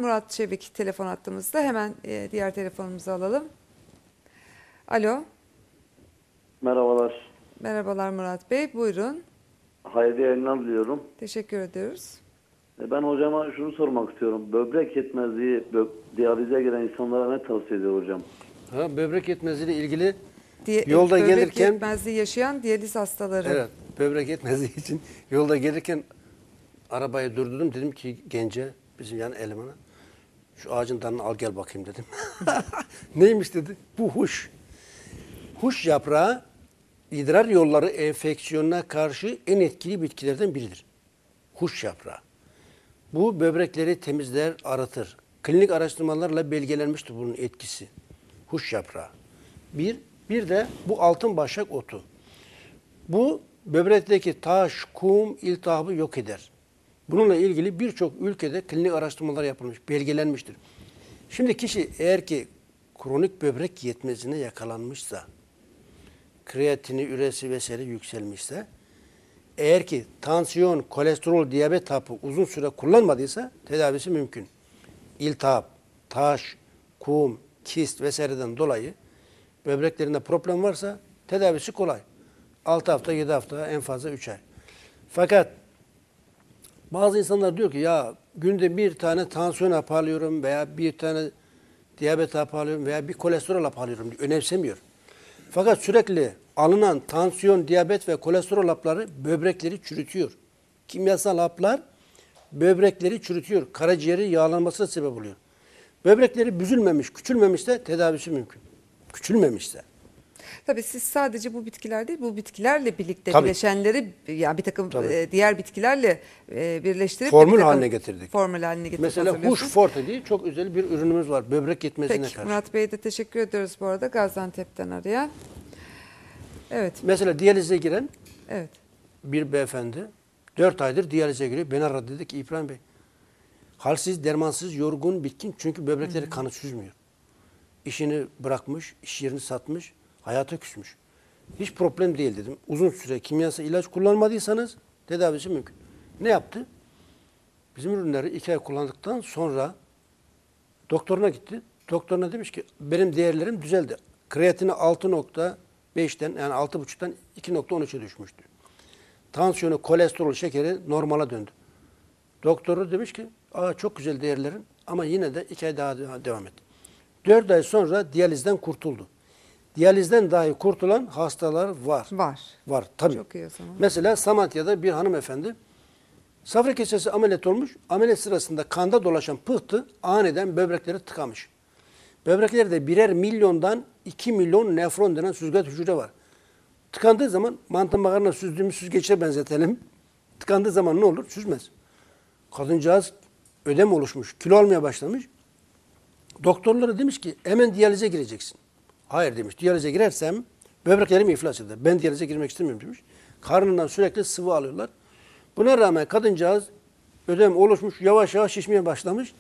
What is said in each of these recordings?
Murat Çevik telefon attığımızda hemen diğer telefonumuzu alalım. Alo. Merhabalar. Merhabalar Murat Bey. Buyurun. Hayırlı yayınlar diliyorum. Teşekkür ediyoruz. Ben hocama şunu sormak istiyorum. Böbrek yetmezliği, diyalize gelen insanlara ne tavsiye ediyor hocam? Böbrek yetmezliği ile ilgili yolda böbrek gelirken... Böbrek yetmezliği yaşayan diyaliz hastaları. Evet, böbrek yetmezliği için yolda gelirken arabayı durdurdum. Dedim ki gence, bizim yani elemana, şu ağacın dalını al gel bakayım dedim. Neymiş dedi? Bu huş. Huş yaprağı idrar yolları enfeksiyonuna karşı en etkili bitkilerden biridir. Huş yaprağı. Bu böbrekleri temizler, arıtır. Klinik araştırmalarla belgelenmiştir bunun etkisi. Huş yaprağı. Bir de bu altın başak otu. Bu böbrekteki taş, kum, iltihabı yok eder. Bununla ilgili birçok ülkede klinik araştırmalar yapılmış, belgelenmiştir. Şimdi kişi eğer ki kronik böbrek yetmezliğine yakalanmışsa, kreatini, üresi vesaire yükselmişse, eğer ki tansiyon, kolesterol, diyabet hapı uzun süre kullanmadıysa tedavisi mümkün. İltihap, taş, kum, kist vesaireden dolayı böbreklerinde problem varsa tedavisi kolay. 6 hafta, 7 hafta, en fazla 3 ay. Fakat bazı insanlar diyor ki ya günde bir tane tansiyon hapı alıyorum veya bir tane diyabet hapı alıyorum veya bir kolesterol hapı alıyorum diyor. Önemsemiyor. Fakat sürekli alınan tansiyon, diyabet ve kolesterol hapları böbrekleri çürütüyor. Kimyasal haplar böbrekleri çürütüyor. Karaciğeri yağlanmasına sebep oluyor. Böbrekleri büzülmemiş, küçülmemişse tedavisi mümkün. Küçülmemişse. Tabii siz sadece bu bitkiler değil, bu bitkilerle birlikte Tabii. bileşenleri yani bir takım diğer bitkilerle birleştirip formül haline getirdik. Formül haline getirdik. Mesela Huş Forte diye çok özel bir ürünümüz var. Böbrek yetmezliğine Peki, karşı. Murat Bey'e de teşekkür ediyoruz bu arada Gaziantep'ten arayan. Evet. Mesela diyalize giren Evet. bir beyefendi 4 aydır diyalize giriyor. Beni aradı, dedi ki İbrahim Bey, halsiz, dermansız, yorgun, bitkin, çünkü böbrekleri kanı süzmüyor. İşini bırakmış, iş yerini satmış, hayata küsmüş. Hiç problem değil dedim. Uzun süre kimyasal ilaç kullanmadıysanız tedavisi mümkün. Ne yaptı? Bizim ürünleri 2 ay kullandıktan sonra doktoruna gitti. Doktoruna demiş ki benim değerlerim düzeldi. Kreatini 6.5'ten yani 6.5'tan 2.13'e düşmüştü. Tansiyonu, kolesterol, şekeri normala döndü. Doktoru demiş ki çok güzel değerlerin ama yine de 2 ay daha devam et. 4 ay sonra diyalizden kurtuldu. Diyalizden dahi kurtulan hastalar var. Var tabii. Çok iyi o zaman. Mesela Samatya'da bir hanımefendi safra kesesi ameliyat olmuş. Ameliyat sırasında kanda dolaşan pıhtı aniden böbrekleri tıkamış. Böbreklerde birer milyondan 2 milyon nefron denen süzgeç hücre var. Tıkandığı zaman mantı makarna süzdüğümüz süzgeçe benzetelim. Tıkandığı zaman ne olur? Süzmez. Kadıncağız ödem oluşmuş, kilo almaya başlamış. Doktorlara demiş ki hemen diyalize gireceksin. Hayır demiş, diyalize girersem böbreklerim iflas eder. Ben diyalize girmek istemiyorum demiş. Karnından sürekli sıvı alıyorlar. Buna rağmen kadıncağız ödem oluşmuş, yavaş yavaş şişmeye başlamış.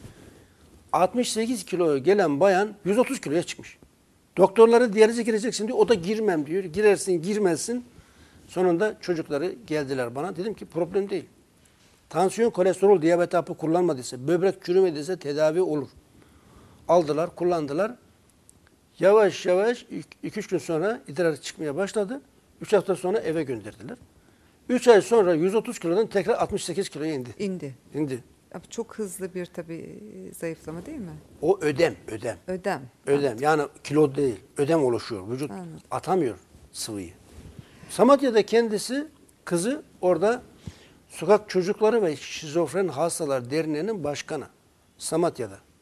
68 kiloya gelen bayan 130 kiloya çıkmış. Doktorlara diyalize gireceksin diyor. O da girmem diyor. Girersin, girmezsin. Sonunda çocukları geldiler bana. Dedim ki problem değil. Tansiyon, kolesterol, diyabet hapı kullanmadıysa, böbrek çürümediyse tedavi olur. Aldılar, kullandılar. Yavaş yavaş 2-3 gün sonra idrar çıkmaya başladı. 3 hafta sonra eve gönderdiler. 3 ay sonra 130 kilodan tekrar 68 kiloya indi. İndi. Çok hızlı bir tabii zayıflama değil mi? O ödem. Ödem. Yani kilo değil. Ödem oluşuyor. Vücut atamıyor sıvıyı. Samatya'da kendisi, kızı orada Sokak Çocukları ve Şizofren Hastalar Derneği'nin başkanı. Samatya'da.